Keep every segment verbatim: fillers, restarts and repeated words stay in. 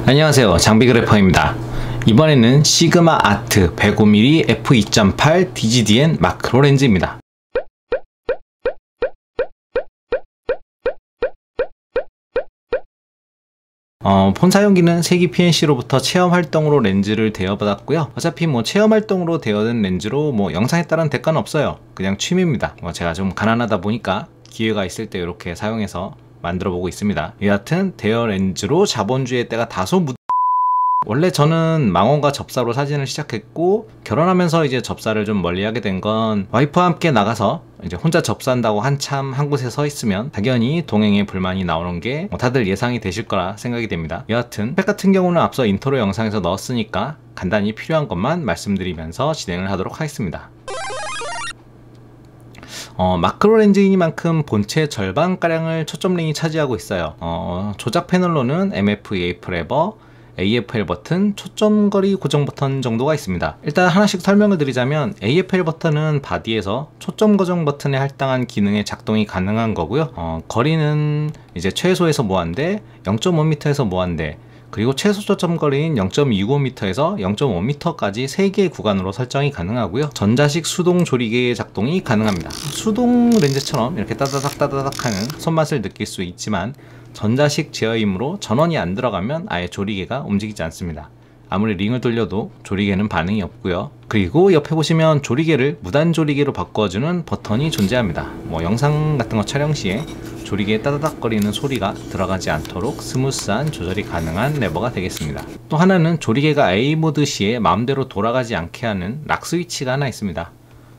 안녕하세요, 장비그래퍼입니다. 이번에는 시그마 아트 백오 밀리미터 에프 이 점 팔 디지디엔 마크로 렌즈입니다. 어, 폰 사용기는 세기 피엔씨로부터 체험 활동으로 렌즈를 대여받았고요. 어차피 뭐 체험 활동으로 대여된 렌즈로 뭐 영상에 따른 대가는 없어요. 그냥 취미입니다. 뭐 제가 좀 가난하다 보니까 기회가 있을 때 이렇게 사용해서 만들어 보고 있습니다. 여하튼 대여 렌즈로 자본주의의 때가 다소 묻... 원래 저는 망원과 접사로 사진을 시작했고, 결혼하면서 이제 접사를 좀 멀리하게 된 건 와이프와 함께 나가서 이제 혼자 접사한다고 한참 한 곳에 서 있으면 당연히 동행에 불만이 나오는 게 뭐 다들 예상이 되실 거라 생각이 됩니다. 여하튼 스펙 같은 경우는 앞서 인트로 영상에서 넣었으니까 간단히 필요한 것만 말씀드리면서 진행을 하도록 하겠습니다. 어, 마크로 렌즈이니만큼 본체 절반가량을 초점링이 차지하고 있어요. 어, 조작 패널로는 엠에프이에이 프레버, 에이에프엘 버튼, 초점거리 고정 버튼 정도가 있습니다. 일단 하나씩 설명을 드리자면 에이에프엘 버튼은 바디에서 초점 고정 버튼에 할당한 기능의 작동이 가능한 거고요. 어, 거리는 이제 최소에서 무한대, 영 점 오 미터에서 무한대, 그리고 최소 초점 거리인 영 점 이구 미터에서 영 점 오 미터까지 세 개의 구간으로 설정이 가능하고요. 전자식 수동 조리개의 작동이 가능합니다. 수동 렌즈처럼 이렇게 따다닥 따다닥 하는 손맛을 느낄 수 있지만 전자식 제어이므로 전원이 안 들어가면 아예 조리개가 움직이지 않습니다. 아무리 링을 돌려도 조리개는 반응이 없고요. 그리고 옆에 보시면 조리개를 무단 조리개로 바꿔주는 버튼이 존재합니다. 뭐 영상 같은 거 촬영 시에 조리개에 따다닥 거리는 소리가 들어가지 않도록 스무스한 조절이 가능한 레버가 되겠습니다. 또 하나는 조리개가 A 모드 시에 마음대로 돌아가지 않게 하는 락 스위치가 하나 있습니다.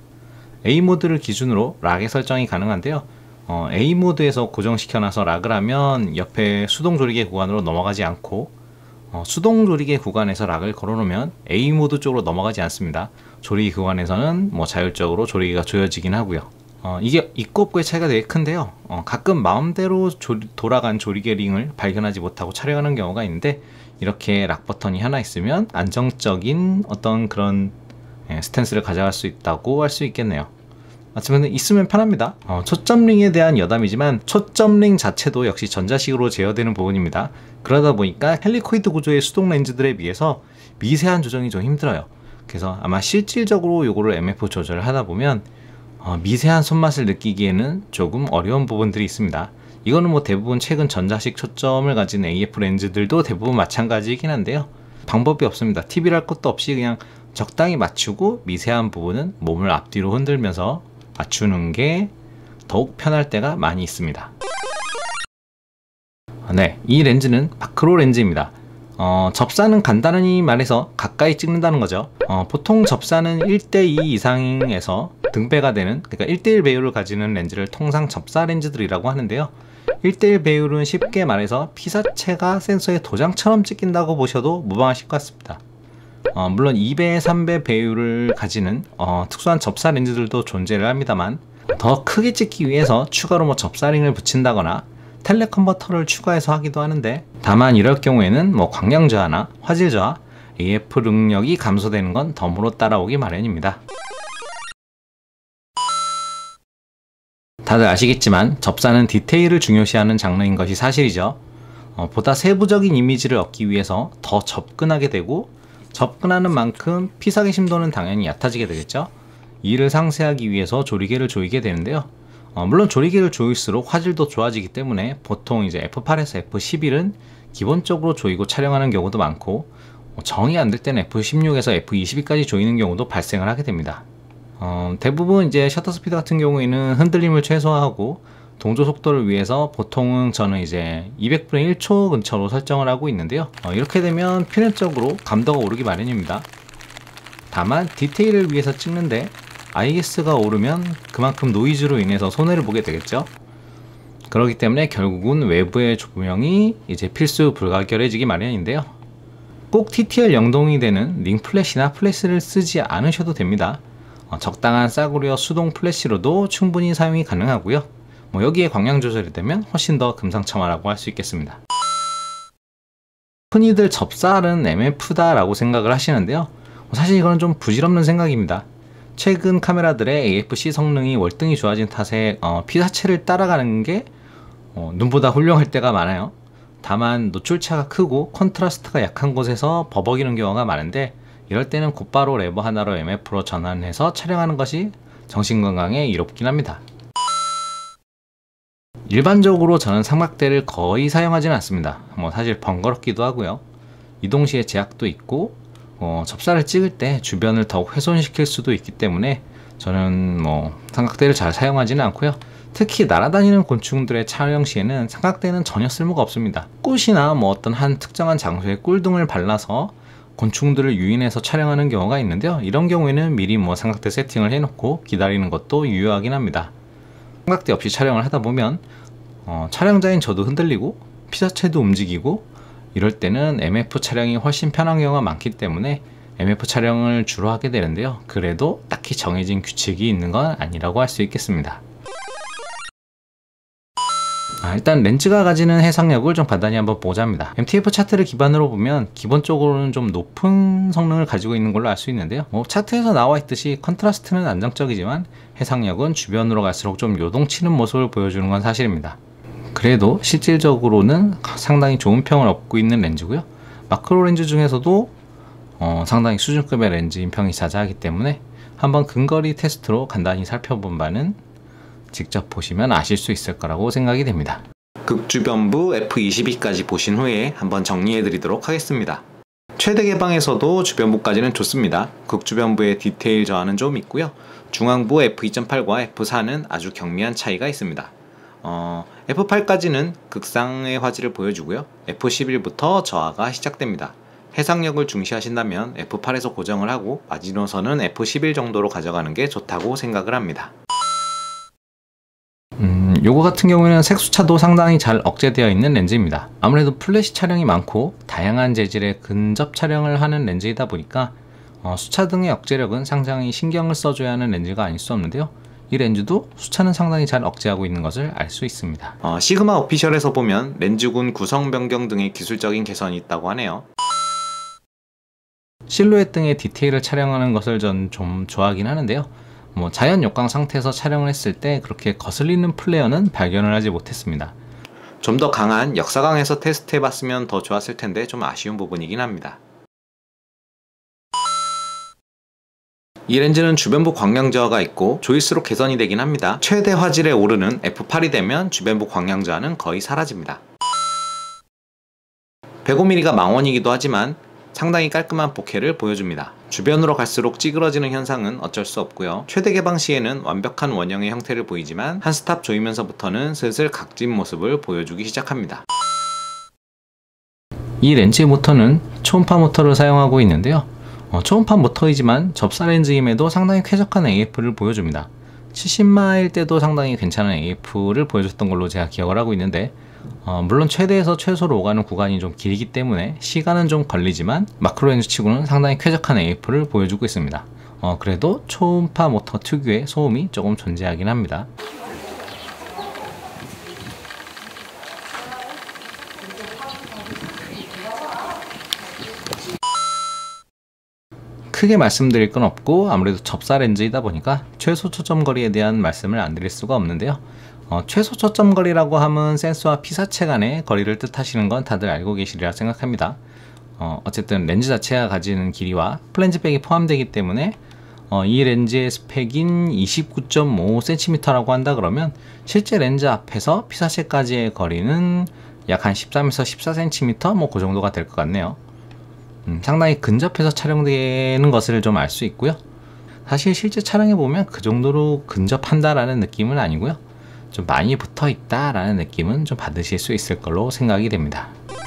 A 모드를 기준으로 락의 설정이 가능한데요. 어, A 모드에서 고정시켜놔서 락을 하면 옆에 수동 조리개 구간으로 넘어가지 않고, 어, 수동 조리개 구간에서 락을 걸어놓으면 A 모드 쪽으로 넘어가지 않습니다. 조리개 구간에서는 뭐 자율적으로 조리개가 조여지긴 하고요. 어, 이게 있고 없고의 차이가 되게 큰데요. 어, 가끔 마음대로 조리, 돌아간 조리개 링을 발견하지 못하고 촬영하는 경우가 있는데, 이렇게 락 버튼이 하나 있으면 안정적인 어떤 그런 예, 스탠스를 가져갈 수 있다고 할 수 있겠네요. 마치면 있으면 편합니다. 어, 초점링에 대한 여담이지만 초점링 자체도 역시 전자식으로 제어되는 부분입니다. 그러다 보니까 헬리코이드 구조의 수동 렌즈들에 비해서 미세한 조정이 좀 힘들어요. 그래서 아마 실질적으로 요거를 엠에프 조절을 하다 보면 어, 미세한 손맛을 느끼기에는 조금 어려운 부분들이 있습니다. 이거는 뭐 대부분 최근 전자식 초점을 가진 에이에프 렌즈들도 대부분 마찬가지이긴 한데요. 방법이 없습니다. 팁이랄 것도 없이 그냥 적당히 맞추고 미세한 부분은 몸을 앞뒤로 흔들면서 맞추는 게 더욱 편할 때가 많이 있습니다. 네, 이 렌즈는 마크로 렌즈입니다. 어, 접사는 간단히 말해서 가까이 찍는다는 거죠. 어, 보통 접사는 일 대 이 이상에서 등배가 되는, 그러니까 일 대 일 배율을 가지는 렌즈를 통상 접사 렌즈들이라고 하는데요. 일 대 일 배율은 쉽게 말해서 피사체가 센서에 도장처럼 찍힌다고 보셔도 무방하실 것 같습니다. 어, 물론 이 배, 삼 배 배율을 가지는 어, 특수한 접사 렌즈들도 존재를 합니다만, 더 크게 찍기 위해서 추가로 뭐 접사링을 붙인다거나 텔레컨버터를 추가해서 하기도 하는데, 다만 이럴 경우에는 뭐 광량 저하나 화질 저하, 에이에프 능력이 감소되는 건 덤으로 따라오기 마련입니다. 다들 아시겠지만 접사는 디테일을 중요시하는 장르인 것이 사실이죠. 어, 보다 세부적인 이미지를 얻기 위해서 더 접근하게 되고, 접근하는 만큼 피사기 심도는 당연히 얕아지게 되겠죠. 이를 상쇄하기 위해서 조리개를 조이게 되는데요. 어, 물론 조리개를 조일수록 화질도 좋아지기 때문에 보통 이제 에프 팔에서 에프 십일은 기본적으로 조이고 촬영하는 경우도 많고, 어, 정이 안 될 때는 에프 십육에서 에프 이십이까지 조이는 경우도 발생을 하게 됩니다. 어, 대부분 이제 셔터 스피드 같은 경우에는 흔들림을 최소화하고 동조 속도를 위해서 보통은 저는 이제 이백분의 일 초 근처로 설정을 하고 있는데요. 어, 이렇게 되면 필연적으로 감도가 오르기 마련입니다. 다만 디테일을 위해서 찍는데 아이에스가 오르면 그만큼 노이즈로 인해서 손해를 보게 되겠죠. 그렇기 때문에 결국은 외부의 조명이 이제 필수 불가결해지기 마련인데요. 꼭 티티엘 영동이 되는 링 플래시나 플래시를 쓰지 않으셔도 됩니다. 어, 적당한 싸구려 수동 플래시로도 충분히 사용이 가능하고요. 뭐 여기에 광량 조절이 되면 훨씬 더 금상첨화라고 할 수 있겠습니다. 흔히들 접사는 엠에프다 라고 생각을 하시는데요. 사실 이거는 좀 부질없는 생각입니다. 최근 카메라들의 에이에프씨 성능이 월등히 좋아진 탓에 어, 피사체를 따라가는 게 어, 눈보다 훌륭할 때가 많아요. 다만 노출차가 크고 컨트라스트가 약한 곳에서 버벅이는 경우가 많은데, 이럴 때는 곧바로 레버 하나로 엠에프로 전환해서 촬영하는 것이 정신건강에 이롭긴 합니다. 일반적으로 저는 삼각대를 거의 사용하지는 않습니다. 뭐 사실 번거롭기도 하고요. 이동 시에 제약도 있고 어, 접사를 찍을 때 주변을 더욱 훼손시킬 수도 있기 때문에 저는 뭐 삼각대를 잘 사용하지는 않고요. 특히 날아다니는 곤충들의 촬영 시에는 삼각대는 전혀 쓸모가 없습니다. 꽃이나 뭐 어떤 한 특정한 장소에 꿀등을 발라서 곤충들을 유인해서 촬영하는 경우가 있는데요. 이런 경우에는 미리 뭐 삼각대 세팅을 해놓고 기다리는 것도 유효하긴 합니다. 삼각대 없이 촬영을 하다 보면 어, 촬영자인 저도 흔들리고 피사체도 움직이고, 이럴 때는 엠에프 촬영이 훨씬 편한 경우가 많기 때문에 엠에프 촬영을 주로 하게 되는데요. 그래도 딱히 정해진 규칙이 있는 건 아니라고 할 수 있겠습니다. 아, 일단 렌즈가 가지는 해상력을 좀 간단히 한번 보자 합니다. 엠티에프 차트를 기반으로 보면 기본적으로는 좀 높은 성능을 가지고 있는 걸로 알 수 있는데요. 뭐 차트에서 나와 있듯이 컨트라스트는 안정적이지만 해상력은 주변으로 갈수록 좀 요동치는 모습을 보여주는 건 사실입니다. 그래도 실질적으로는 상당히 좋은 평을 얻고 있는 렌즈고요. 마크로 렌즈 중에서도 어, 상당히 수준급의 렌즈인 평이 자자하기 때문에 한번 근거리 테스트로 간단히 살펴본 바는 직접 보시면 아실 수 있을 거라고 생각이 됩니다. 극주변부 에프 이십이까지 보신 후에 한번 정리해 드리도록 하겠습니다. 최대 개방에서도 주변부까지는 좋습니다. 극주변부의 디테일 저하는 좀 있고요. 중앙부 에프 이 점 팔과 에프 사는 아주 경미한 차이가 있습니다. 어, 에프 팔까지는 극상의 화질을 보여주고요. 에프 십일부터 저하가 시작됩니다. 해상력을 중시하신다면 에프 팔에서 고정을 하고 마지노선은 에프 십일 정도로 가져가는 게 좋다고 생각을 합니다. 음, 요거 같은 경우에는 색수차도 상당히 잘 억제되어 있는 렌즈입니다. 아무래도 플래시 촬영이 많고 다양한 재질의 근접 촬영을 하는 렌즈이다 보니까 어, 수차 등의 억제력은 상당히 신경을 써줘야 하는 렌즈가 아닐 수 없는데요. 이 렌즈도 수차는 상당히 잘 억제하고 있는 것을 알 수 있습니다. 어, 시그마 오피셜에서 보면 렌즈군 구성 변경 등의 기술적인 개선이 있다고 하네요. 실루엣 등의 디테일을 촬영하는 것을 전 좀 좋아하긴 하는데요. 뭐 자연 역광 상태에서 촬영을 했을 때 그렇게 거슬리는 플레어는 발견을 하지 못했습니다. 좀 더 강한 역사광에서 테스트 해봤으면 더 좋았을 텐데 좀 아쉬운 부분이긴 합니다. 이 렌즈는 주변부 광량 저하가 있고 조일수록 개선이 되긴 합니다. 최대 화질에 오르는 에프 팔이 되면 주변부 광량 저하는 거의 사라집니다. 백오 밀리미터가 망원이기도 하지만 상당히 깔끔한 포케를 보여줍니다. 주변으로 갈수록 찌그러지는 현상은 어쩔 수 없고요. 최대 개방 시에는 완벽한 원형의 형태를 보이지만 한 스탑 조이면서부터는 슬슬 각진 모습을 보여주기 시작합니다. 이 렌즈의 모터는 초음파 모터를 사용하고 있는데요. 어, 초음파 모터이지만 접사 렌즈임에도 상당히 쾌적한 에이에프를 보여줍니다. 칠십 마일 때도 상당히 괜찮은 에이에프를 보여줬던 걸로 제가 기억을 하고 있는데, 어, 물론 최대에서 최소로 오가는 구간이 좀 길기 때문에 시간은 좀 걸리지만 마크로 렌즈 치고는 상당히 쾌적한 에이에프를 보여주고 있습니다. 어, 그래도 초음파 모터 특유의 소음이 조금 존재하긴 합니다. 크게 말씀드릴 건 없고 아무래도 접사 렌즈이다 보니까 최소 초점거리에 대한 말씀을 안 드릴 수가 없는데요. 어, 최소 초점거리라고 하면 센서와 피사체 간의 거리를 뜻하시는 건 다들 알고 계시리라 생각합니다. 어, 어쨌든 렌즈 자체가 가지는 길이와 플랜지백이 포함되기 때문에 어, 이 렌즈의 스펙인 이십구 점 오 센티미터라고 한다 그러면 실제 렌즈 앞에서 피사체까지의 거리는 약 한 십삼에서 십사 센티미터 뭐 그 정도가 될 것 같네요. 음, 상당히 근접해서 촬영되는 것을 좀 알 수 있고요. 사실 실제 촬영해보면 그 정도로 근접한다라는 느낌은 아니고요. 좀 많이 붙어있다 라는 느낌은 좀 받으실 수 있을 걸로 생각이 됩니다.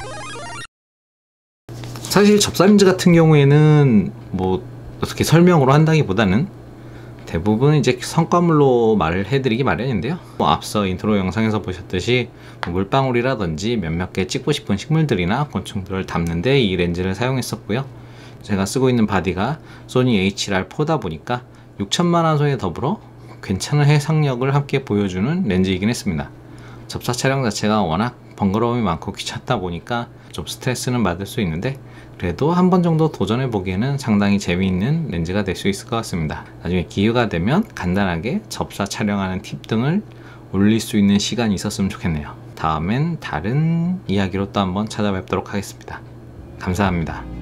사실 접사 렌즈 같은 경우에는 뭐 어떻게 설명으로 한다기보다는 대부분 이제 성과물로 말을 해드리기 마련인데요. 뭐 앞서 인트로 영상에서 보셨듯이 뭐 물방울이라든지 몇몇 개 찍고 싶은 식물들이나 곤충들을 담는데 이 렌즈를 사용했었고요. 제가 쓰고 있는 바디가 소니 에이치 알 포다 보니까 육천만 화소에 더불어 괜찮은 해상력을 함께 보여주는 렌즈이긴 했습니다. 접사 촬영 자체가 워낙 번거로움이 많고 귀찮다 보니까 좀 스트레스는 받을 수 있는데 그래도 한 번 정도 도전해 보기에는 상당히 재미있는 렌즈가 될 수 있을 것 같습니다. 나중에 기회가 되면 간단하게 접사 촬영하는 팁 등을 올릴 수 있는 시간이 있었으면 좋겠네요. 다음엔 다른 이야기로 또 한번 찾아뵙도록 하겠습니다. 감사합니다.